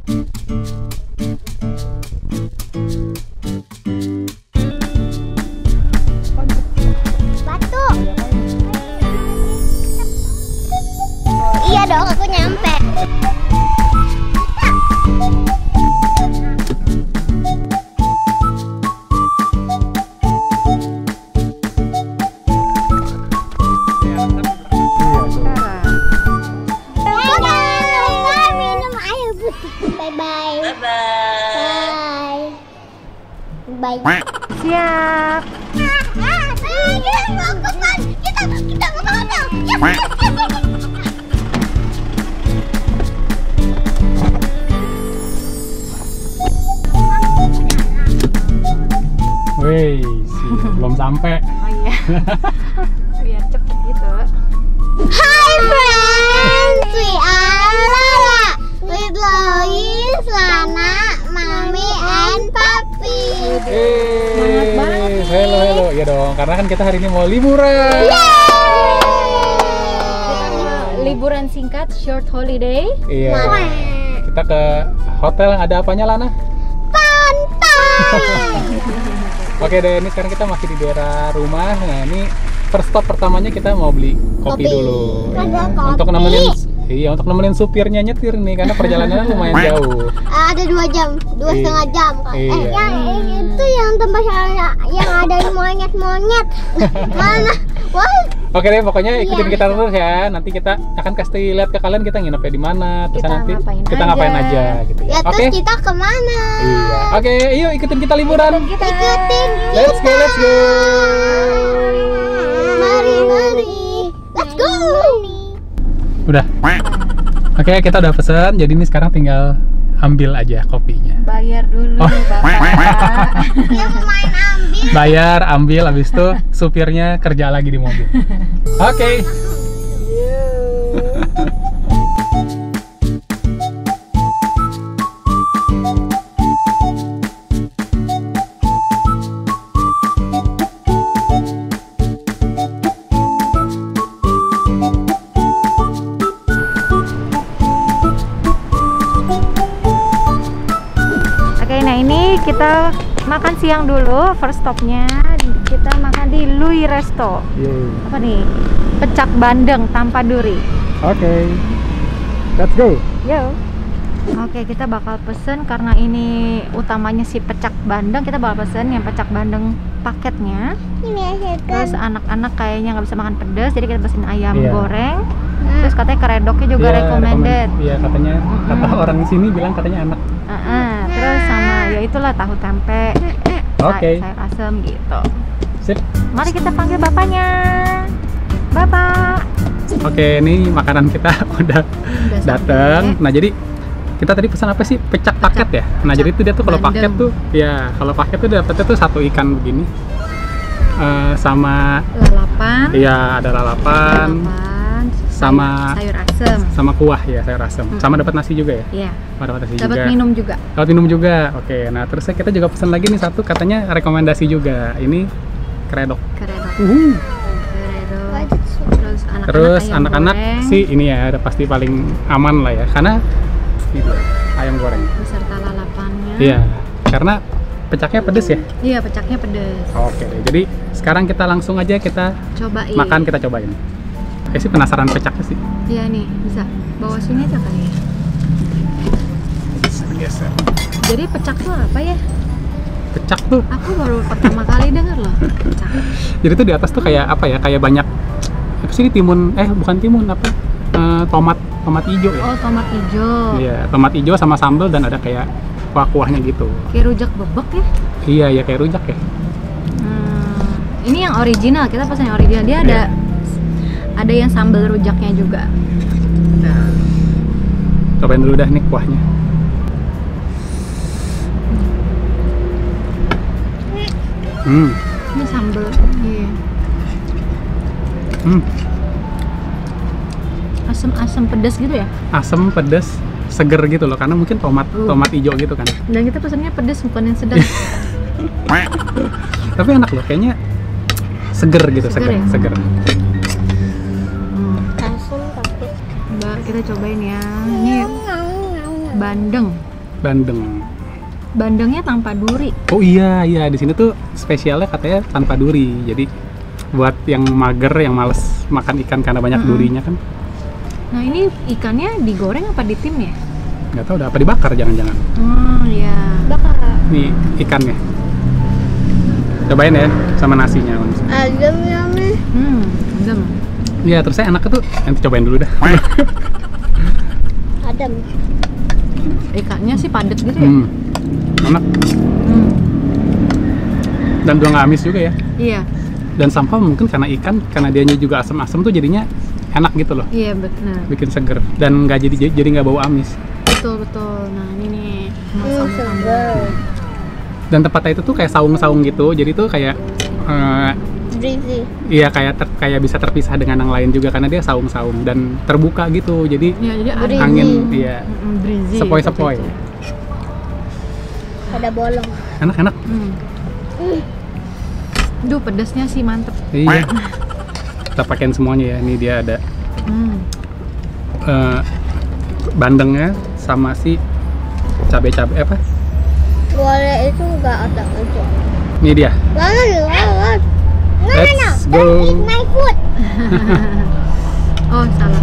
Batu. Iya dong, aku nyampe. Bye. Siap. Kita mau hotel. Wih, belum sampai. Oh iya. Biar cepet gitu. Hi friends, we are Lara with Lois, Lana, Mami, and Papi. Semangat banget. Halo. Ya dong, karena kan kita hari ini mau liburan. Liburan singkat, short holiday. Iya. Kita ke hotel yang ada apanya, Lana? Pantai. Oke deh, ini sekarang kita masih di daerah rumah. Nah, ini first stop pertamanya kita mau beli kopi dulu. Ada Ya. kopi. Untuk nemenin supirnya nyetir nih, karena perjalanannya lumayan jauh. Ada 2 jam, 2,5 jam kan? Iya. Yang itu yang tempat yang ada monyet-monyet. Mana? Wah. Oke deh, pokoknya ikutin Iya. kita terus ya. Nanti kita akan kasih lihat ke kalian kita nginepnya di mana, terus Kita nanti ngapain kita aja. ngapain aja gitu ya. Ya Oke. terus kita kemana? Iya. Oke, yuk ikutin kita liburan. Ikutin. Let's go. Mari. Let's go. Udah. Oke, kita udah pesen. Jadi ini sekarang tinggal ambil aja kopinya. Bayar dulu, Oh. Bapak. Dia mau main ambil. Bayar, ambil, habis itu supirnya kerja lagi di mobil. Oke. Oke, nah ini kita makan siang dulu. First stopnya kita makan di Louis Resto. Yeay. Apa nih? Pecak bandeng tanpa duri. Oke. Let's go. Yo. Oke, kita bakal pesen karena ini utamanya si pecak bandeng. Kita bakal pesen yang pecak bandeng paketnya. Ini aja Terus anak-anak kayaknya nggak bisa makan pedas, jadi kita pesen ayam Iya. goreng. Terus katanya keredoknya juga Iya, recommended. Iya, katanya kata orang di sini bilang katanya enak. Terus sama ya itulah tahu tempe, Oke. sayur asem gitu. Sip. Mari kita panggil bapaknya. Bapak. Oke, ini makanan kita udah datang. Nah, jadi kita tadi pesan apa sih? Pecak paket ya. Nah, jadi itu dia tuh kalau paket bandeng. tuh, ya kalau paket tuh dapetnya tuh 1 ikan begini. Sama Lalapan. ya ada lalapan, sama sayur asem. sama kuah ya, sayur asem. Sama dapat nasi juga ya. Iya. Oh, dapat nasi Dapat juga. minum juga. Dapat minum juga. Oke, nah terus kita juga pesan lagi nih satu, katanya rekomendasi juga. Ini keredok. Keredok. Uhuh. Keredok. Terus ayam anak-anak goreng sih ini ya udah pasti paling aman lah ya, karena itu ayam goreng. beserta lalapannya. Iya, karena pecaknya pedes ya. Iya, pecaknya pedes. Oke deh, jadi sekarang kita langsung aja kita Cobain. makan, kita cobain. Sih penasaran pecaknya sih. Iya nih, bisa bawa sini aja kali ya. Geser. Jadi pecak tuh apa ya? Pecak tuh. Aku baru pertama kali denger loh pecak. Jadi tuh di atas tuh kayak apa ya? Kayak banyak apa sih ini timun? Bukan timun apa? Tomat hijau ya. Oh, tomat hijau. Iya, tomat hijau sama sambal dan ada kayak kuah-kuahnya gitu. Kayak rujak bebek ya. Iya, ya kayak rujak ya. Ini yang original, kita pesan yang original. Dia Iya. ada yang sambal rujaknya juga. Cobain dulu dah nih kuahnya. Ini sambal. Iya. Asam-asam pedas gitu ya. Asam, pedas, seger gitu loh, karena mungkin tomat hijau gitu kan. Dan kita pesannya pedas, bukan yang sedang. Tapi enak loh, kayaknya seger gitu, Seger ya? seger. langsung tapi Mbak, kita cobain ya. Ini bandeng. bandeng. Bandengnya tanpa duri. Oh iya, di sini tuh spesialnya katanya tanpa duri. Jadi buat yang mager, yang males makan ikan karena banyak durinya kan. Nah ini ikannya digoreng apa ditim ya? Nggak tahu udah apa dibakar jangan-jangan. Oh iya. Bakar. Nih ikannya. Cobain ya sama nasinya langsung. Adem ya nih. Adem. Iya, terus saya enaknya tuh nanti cobain dulu dah. Adem. Ikannya sih padat gitu ya? Enak. Dan juga nggak amis juga ya. Iya. Dan sampah mungkin karena ikan, karena dianya juga asam-asam tuh jadinya enak gitu loh. Iya benar. Bikin seger dan nggak jadi nggak bau amis. Betul. Nah ini nih Seger. Dan tempatnya itu tuh kayak saung-saung gitu, jadi tuh kayak Breezy. iya kayak bisa terpisah dengan yang lain juga karena dia saung-saung dan terbuka gitu, jadi Ya, jadi ada angin iya breezy. sepoi-sepoi. Ada bolong. Enak. Duh pedasnya sih mantep. Iya. Kita pakein semuanya ya. Ini dia ada bandengnya sama si cabai apa? Boleh itu nggak ada aja. Ini dia. Lawan. Let's go. Don't eat my food. Oh salah.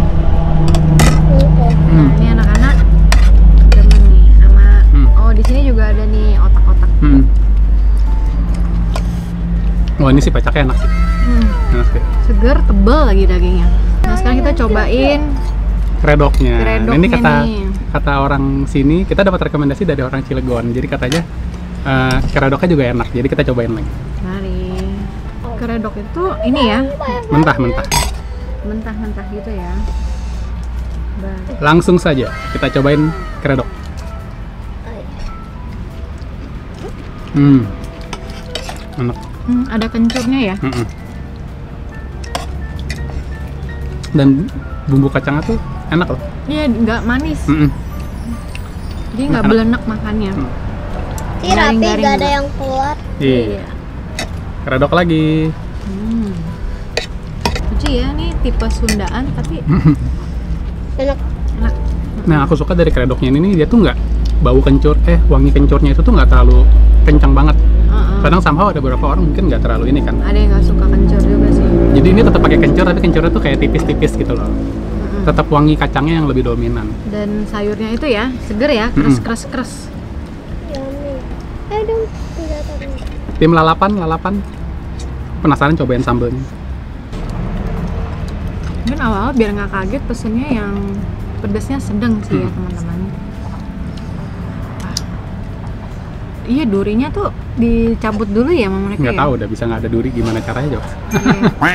Hmm. Nah, ini anak-anak demen nih sama. Oh di sini juga ada nih otak-otak. Wah ini sih pecaknya enak sih. Enak sih. Seger, tebel lagi dagingnya. Nah sekarang kita cobain Keredoknya. Nah, ini nih. kata orang sini, kita dapat rekomendasi dari orang Cilegon. Jadi katanya keredoknya juga enak. Jadi kita cobain lagi. Mari. Keredok itu ini ya, Mentah-mentah. mentah-mentah gitu ya. Langsung saja kita cobain keredok. Enak. Ada kencurnya ya. Dan bumbu kacangnya tuh enak loh. Iya, nggak manis. Jadi nggak Enak. belenek makannya. Rapi Garing-garing nggak ada juga. yang keluar. Iya. Keredok lagi. Lucu ya, nih tipe Sundaan tapi Enak. enak. Nah aku suka dari keredoknya ini dia tuh nggak bau kencur, wangi kencurnya itu tuh nggak terlalu kencang banget. Kadang somehow ada beberapa orang mungkin nggak terlalu ini kan. Ada yang nggak suka kencur juga sih. Jadi ini tetap pakai kencur tapi kencurnya tuh kayak tipis-tipis gitu loh. Tetap wangi kacangnya yang lebih dominan. Dan sayurnya itu ya seger ya, keras. Yummy. Aduh, tidak tahu. Tim lalapan, penasaran cobain sambelnya. Mungkin awal biar nggak kaget pesennya yang pedasnya sedang sih ya teman-teman. Iya durinya tuh dicabut dulu ya sama mereka. Nggak ya? tahu udah bisa nggak ada duri gimana caranya coba. Iya.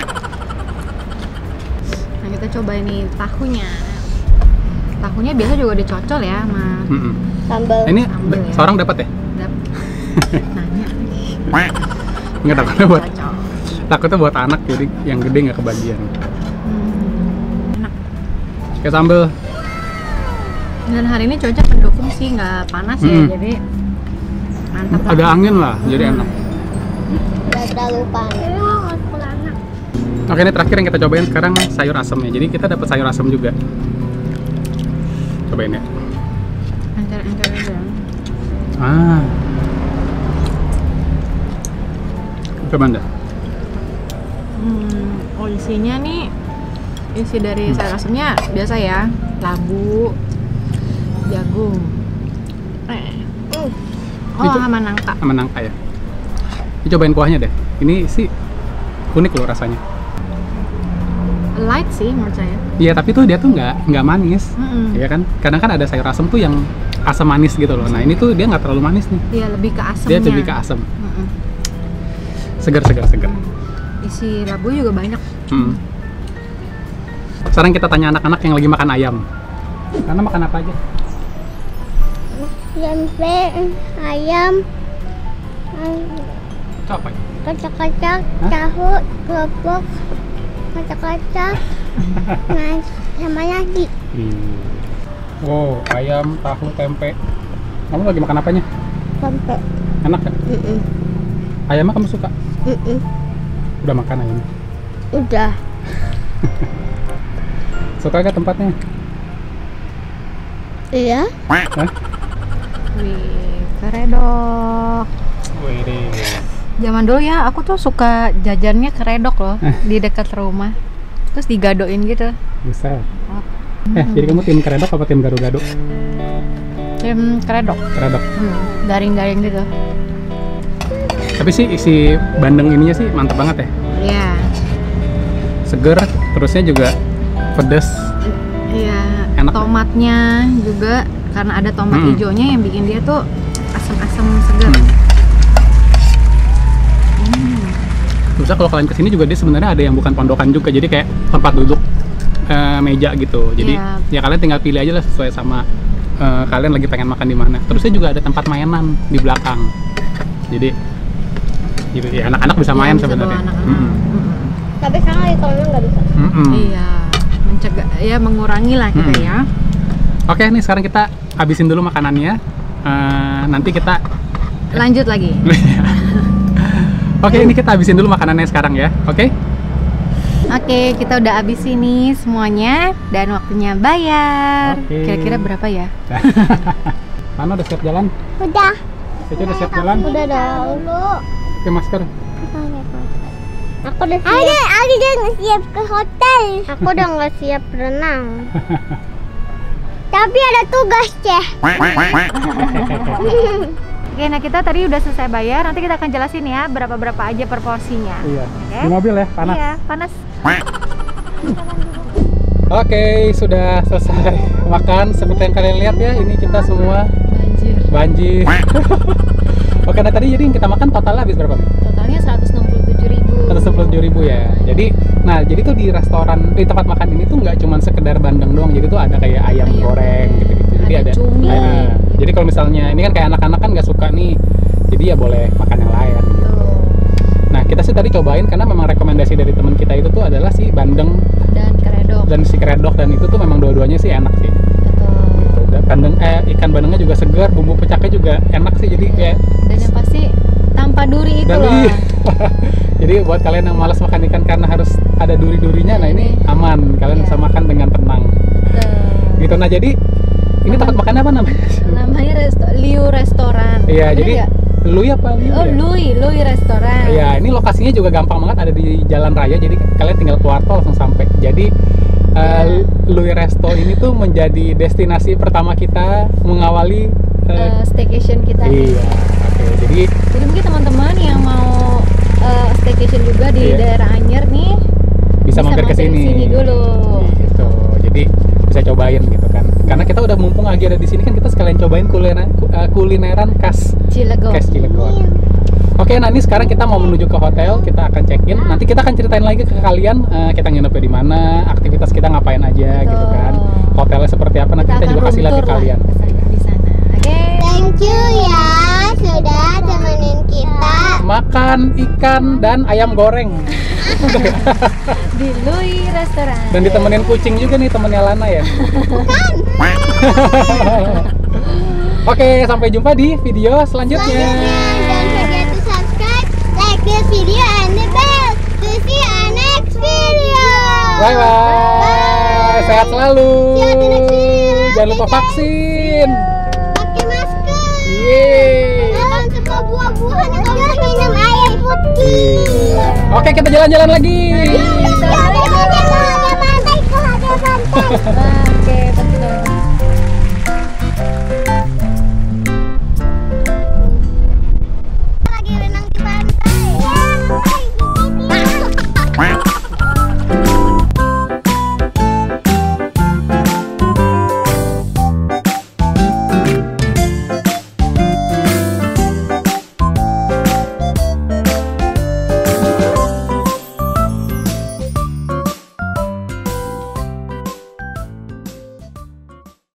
Nah kita coba ini tahunya. Tahunya biasa juga dicocol ya sama Sambal. Ini Sambel ya. seorang dapat ya? Nanya. Nggak takutnya Cocol. takutnya buat anak jadi yang gede nggak kebagian. Enak. Kayak sambel. Dan hari ini cuaca mendukung sih, nggak panas ya, jadi mantap lah. Ada angin lah, jadi enak. Nggak terlalu panas. Oke, ini terakhir yang kita cobain sekarang sayur asemnya. Jadi kita dapat sayur asem juga. Cobain ya. Encer-encer aja. Coba anda. Oh isinya nih, isi dari sayur asemnya biasa ya, labu, jagung. Oh sama nangka. Sama nangka ya. Ini cobain kuahnya deh. Ini sih unik loh rasanya. Light sih menurut saya. Iya, tapi tuh dia tuh nggak manis. Iya kan? Kadang kan ada sayur asem tuh yang asam manis gitu loh. Nah ini tuh dia nggak terlalu manis nih. Iya lebih ke asemnya. Dia lebih ke asam. Segar. Isi labu juga banyak. Sekarang kita tanya anak-anak yang lagi makan ayam. Karena makan apa aja? Tempe, ayam, Apa? kacang-kacang, tahu, kerupuk, kacang-kacang, sama nasi. Wow, ayam, tahu, tempe. Kamu lagi makan apanya? Tempe. Enak kan? Ayamnya kamu suka? Udah makan ayam? Udah. Suka gak tempatnya? Iya. Hah? Wih, keredok. Wih. Zaman dulu ya, aku tuh suka jajannya keredok loh di dekat rumah. Terus digadoin gitu. Bisa. Jadi kamu tim keredok apa tim gado-gado? Tim keredok. Keredok. Garing-garing gitu. Tapi sih isi bandeng ininya sih mantap banget ya. Iya. Seger, terusnya juga pedas. Iya. Enak. Tomatnya juga karena ada tomat hijaunya yang bikin dia tuh asam-asam seger. Terus kalau kalian kesini juga dia sebenarnya ada yang bukan pondokan juga, jadi kayak tempat duduk meja gitu. Jadi ya kalian tinggal pilih aja lah sesuai sama kalian lagi pengen makan di mana. Terusnya juga ada tempat mainan di belakang. Jadi gitu ya, anak-anak bisa main sebenarnya. Tapi sekarang lagi corona nggak bisa. Iya, mencegah ya, mengurangi lah kita ya. Oke, nih sekarang kita habisin dulu makanannya. Nanti kita lanjut lagi. Oke, ini kita habisin dulu makanannya sekarang ya. Oke? Oke, kita udah habis ini semuanya dan waktunya bayar. Oke. Kira-kira berapa ya? Mana udah siap jalan? Udah. Cece udah siap jalan? Udah dong. Pakai masker. Aku udah siap. Aku udah nggak siap ke hotel. Aku udah nggak siap renang. Tapi ada tugas, Ceh. Oke, nah kita tadi udah selesai bayar. Nanti kita akan jelasin ya berapa aja per porsinya. Iya. Oke? Di mobil ya, panas. Iya, panas. Oke, sudah selesai makan. Seperti yang kalian lihat ya, ini kita semua banjir. Oke, nah tadi jadi yang kita makan totalnya habis berapa? Totalnya 167.000. 167.000 ya. Jadi tuh di restoran, di tempat makan ini tuh nggak cuma sekedar bandeng doang. Jadi tuh ada kayak ayam goreng gitu-gitu. Jadi ada cumi. Jadi kalau misalnya ini kan kayak anak-anak kan nggak suka nih, jadi ya boleh makan yang lain. Gitu. Nah kita sih tadi cobain karena memang rekomendasi dari teman kita itu tuh adalah si bandeng dan keredok. Dan si keredok, dan itu tuh memang dua-duanya sih enak sih. Betul. Gitu. Bandeng ikan bandengnya juga segar, bumbu pecaknya juga enak sih. Jadi kayak dan yang pasti tanpa duri itu loh. Jadi buat kalian yang malas makan ikan karena harus ada duri-durinya, nah ini aman, kalian bisa makan dengan tenang. Gitu. Nah jadi ini tempat makan apa namanya? Namanya Liu Restoran. Iya, jadi Lui apa Liu? Oh, ya? Lui Restoran. Iya, ini lokasinya juga gampang banget, ada di jalan raya, jadi kalian tinggal keluar tol langsung sampai. Jadi Lui Resto ini tuh menjadi destinasi pertama kita mengawali staycation kita. Iya. Oke, jadi mungkin teman-teman yang mau staycation juga di daerah Anyer nih bisa mampir ke sini dulu. Gitu. Jadi bisa cobain gitu kan. Karena kita udah mumpung lagi ada di sini kan, kita sekalian cobain kulineran khas Cilegon. Oke, nah ini sekarang kita mau menuju ke hotel, kita akan check-in. Nanti kita akan ceritain lagi ke kalian kita nginepnya di mana, aktivitas kita ngapain aja gitu kan. Hotelnya seperti apa, nanti kita juga kasih lihat ke kalian. Di sana. Oke. Thank you ya sudah temenin kita makan ikan dan ayam goreng. Di Lui Restoran. Dan ditemenin kucing juga nih, temennya Lana ya. Oke, sampai jumpa di video selanjutnya. Don't forget to subscribe, like this video and the bell to see our next video. Bye bye. Sehat selalu. See you at the next video. Jangan lupa vaksin. Pakai masker. Yeay. Jangan suka buah-buahan, kalau minum air putih. Oke, kita jalan-jalan lagi. Jalan-jalan ke pantai, ke pantai.